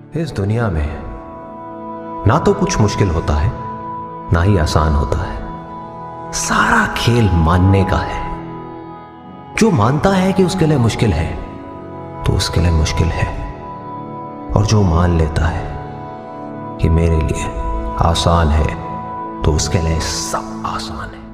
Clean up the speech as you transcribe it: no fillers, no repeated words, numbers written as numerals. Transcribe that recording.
इस दुनिया में ना तो कुछ मुश्किल होता है ना ही आसान होता है। सारा खेल मानने का है। जो मानता है कि उसके लिए मुश्किल है तो उसके लिए मुश्किल है, और जो मान लेता है कि मेरे लिए आसान है तो उसके लिए सब आसान है।